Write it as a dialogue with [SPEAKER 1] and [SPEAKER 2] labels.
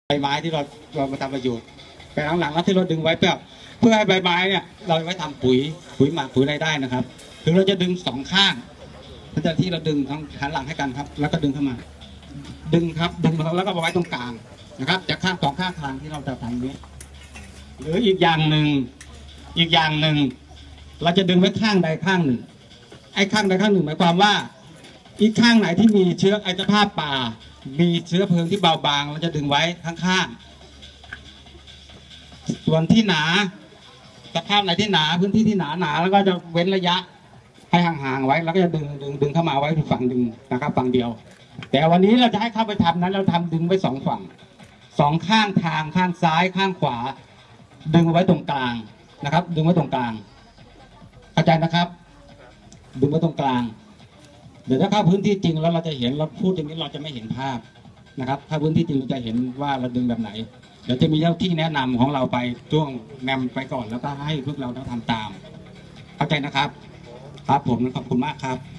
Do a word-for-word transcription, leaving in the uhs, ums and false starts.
[SPEAKER 1] ใบไม้ที่เราเรามาทำประโยชน์แต่หลังๆแล้วที่เราดึงไว้เพื่อเพื่อให้ใบไม้เนี่ยเราไว้ทำปุ๋ยปุ๋ยหมักปุ๋ยอะไรได้นะครับถึงเราจะดึงสองข้างเพราะฉะนั้นที่เราดึงทั้งหันหลังให้กันครับแล้วก็ดึงเข้ามาดึงครับดึงมาแล้วก็มาไว้ตรงกลางนะครับจากข้างสองข้างทางที่เราจะทำนี้หรืออีกอย่างหนึ่งอีกอย่างหนึ่งเราจะดึงไว้ข้างใดข้างหนึ่งไอ้ข้างใดข้างหนึ่งหมายความว่าอีกข้างไหนที่มีเชื้อไอสภาพป่ามีเชื้อเพลิงที่เบาบางเราจะดึงไว้ข้างๆส่วนที่หนาสภาพไหนที่หนาพื้นที่ที่หนาหนาแล้วก็จะเว้นระยะให้ห่างๆไว้แล้วก็จะดึงดึงดึงเข้ามาไว้ที่ฝั่งดึงนะครับฝั่งเดียวแต่วันนี้เราจะให้เข้าไปทำนั้นเราทำดึงไว้สองฝั่งสองข้างทางข้างซ้ายข้างขวาดึงไว้ตรงกลางนะครับดึงไว้ตรงกลางเข้าใจนะครับดึงไว้ตรงกลางเดี๋ยวถ้าเข้าพื้นที่จริงแล้วเราจะเห็นเราพูดอย่างนี้เราจะไม่เห็นภาพนะครับถ้าพื้นที่จริงเราจะเห็นว่าเราดึงแบบไหนเดี๋ยวจะมีเจ้าที่แนะนำของเราไปช่วงนำไปก่อนแล้วก็ให้พวกเราทำตามเข้าใจนะครับครับผมขอบคุณมากครับ